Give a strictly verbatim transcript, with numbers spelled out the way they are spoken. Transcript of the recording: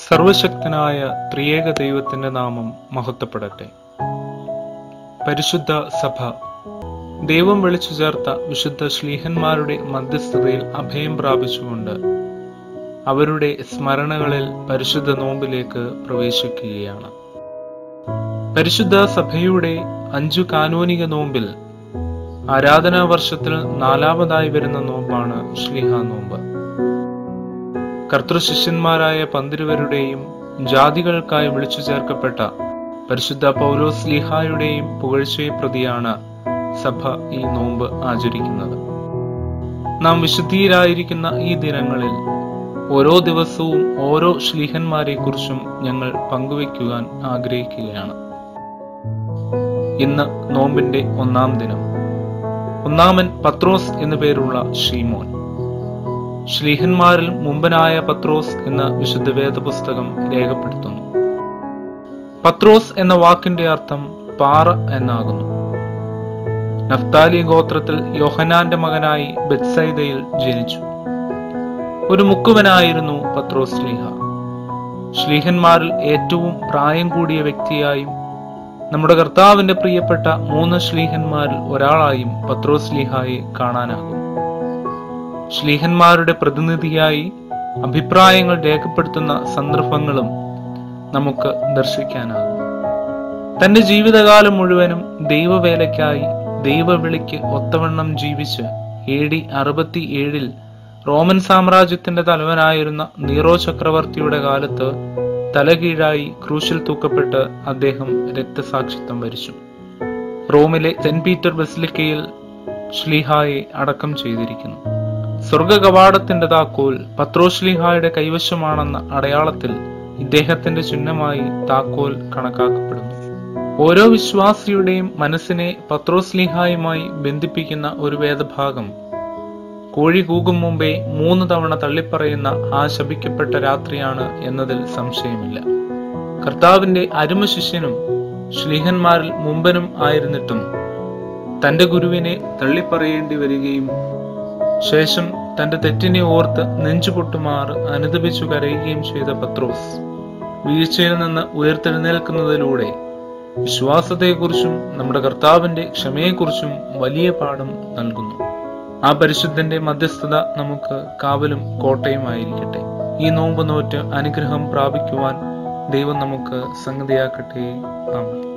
സർവശക്തനായ ത്രിയേക ദൈവത്തിന്റെ നാമം മഹത്വപ്പെടട്ടെ. പരിശുദ്ധ സഭ ദൈവം വിളിച്ചു ചേർത്ത വിശുദ്ധ ശ്ലീഹന്മാരുടെ മധ്യസ്ഥതയിൽ അഭയം പ്രാപിച്ചുകൊണ്ട് അവരുടെ സ്മരണകളിൽ പരിശുദ്ധ നോമ്പിലേക്ക് പ്രവേശിക്കുകയാണ്. പരിശുദ്ധ സഭയുടെ അഞ്ചു കാനോനിക നോമ്പിൽ ആരാധനാ വർഷത്തിൽ നാലാമതായി വരുന്ന നോമ്പാണ് ശ്ലീഹ നോമ്പ്. കർത്തൃശിഷ്യന്മാരായ പന്തിരുവരുടെയും ജാതികൾക്കായി വിളിച്ചു ചേർക്കപ്പെട്ട പരിശുദ്ധ പൗലോസ് ശ്ലീഹായുടെയും പുകഴ്ചയെ പ്രതിയാണ് സഭ ഈ നോമ്പ് ആചരിക്കുന്നത്. നാം വിശുദ്ധിയിലായിരിക്കുന്ന ഈ ദിനങ്ങളിൽ ഓരോ ദിവസവും ഓരോ ശ്ലീഹന്മാരെ കുറിച്ചും ഞങ്ങൾ പങ്കുവയ്ക്കുവാൻ ആഗ്രഹിക്കുകയാണ്. ഇന്ന് നോമ്പിന്റെ ഒന്നാം ദിനം. ഒന്നാമൻ പത്രോസ് എന്നു പേരുള്ള ശീമോൻ. ശ്ലീഹന്മാരിൽ മുമ്പനായ പത്രോസ് എന്ന വിശുദ്ധ വേദപുസ്തകം രേഖപ്പെടുത്തുന്നു. പത്രോസ് എന്ന വാക്കിന്റെ അർത്ഥം പാറ എന്നാകുന്നു. നഫ്താലി ഗോത്രത്തിൽ യോഹന്നാന്റെ മകനായി ബെത്സൈദയിൽ ജനിച്ചു. ഒരു മുക്കുവനായിരുന്നു പത്രോസ് ശ്ലീഹ. ശ്ലീഹന്മാരിൽ ഏറ്റവും പ്രായം കൂടിയ വ്യക്തിയായും നമ്മുടെ കർത്താവിന്റെ പ്രിയപ്പെട്ട മൂന്ന് ശ്ലീഹന്മാരിൽ ഒരാളായും പത്രോസ് ശ്ലീഹായെ കാണാനാകും. ശ്ലീഹന്മാരുടെ പ്രതിനിധിയായി അഭിപ്രായങ്ങൾ രേഖപ്പെടുത്തുന്ന സന്ദർഭങ്ങളും നമുക്ക് ദർശിക്കാനാകും. തന്റെ ജീവിതകാലം മുഴുവനും ദൈവവേലയ്ക്കായി ദൈവവിളിക്ക് ഒത്തവണ്ണം ജീവിച്ച് എ ഡി അറുപത്തി ഏഴിൽ റോമൻ സാമ്രാജ്യത്തിന്റെ തലവനായിരുന്ന നീറോ ചക്രവർത്തിയുടെ കാലത്ത് തലകീഴായി ക്രൂശിൽ തൂക്കപ്പെട്ട് അദ്ദേഹം രക്തസാക്ഷിത്വം വരിച്ചു. റോമിലെ സെന്റ് പീറ്റർ ബസിലിക്കയിൽ ശ്ലീഹായെ അടക്കം ചെയ്തിരിക്കുന്നു. സ്വർഗ കവാടത്തിന്റെ താക്കോൽ പത്രോസ് ശ്ലീഹായുടെ കൈവശമാണെന്ന അടയാളത്തിൽ ഇദ്ദേഹത്തിന്റെ ചിഹ്നമായി താക്കോൽ കണക്കാക്കപ്പെടുന്നു. ഓരോ വിശ്വാസിയുടെയും മനസ്സിനെ പത്രോസ് ശ്ലീഹായുമായി ബന്ധിപ്പിക്കുന്ന ഒരു വേദഭാഗം കോഴി കൂകും മുമ്പേ മൂന്ന് തവണ തള്ളിപ്പറയുന്ന ആ ശപിക്കപ്പെട്ട രാത്രിയാണ് എന്നതിൽ സംശയമില്ല. കർത്താവിന്റെ അരുമ ശിഷ്യനും ശ്ലീഹന്മാരിൽ മുമ്പനും ആയിരുന്നിട്ടും തന്റെ ഗുരുവിനെ തള്ളിപ്പറയേണ്ടി വരികയും ശേഷം തന്റെ തെറ്റിനെ ഓർത്ത് നെഞ്ചുപൊട്ടുമാറ് അനുതപിച്ചു കരയുകയും ചെയ്ത പത്രോസ് വീഴ്ചയിൽ നിന്ന് ഉയർത്തെഴുന്നേൽക്കുന്നതിലൂടെ വിശ്വാസത്തെക്കുറിച്ചും നമ്മുടെ കർത്താവിന്റെ ക്ഷമയെക്കുറിച്ചും വലിയ പാഠം നൽകുന്നു. ആ പരിശുദ്ധന്റെ മധ്യസ്ഥത നമുക്ക് കാവലും കോട്ടയുമായിരിക്കട്ടെ. ഈ നോമ്പ് നോറ്റ് അനുഗ്രഹം പ്രാപിക്കുവാൻ ദൈവം നമുക്ക് സംഗതിയാക്കട്ടെ. ആമേൻ.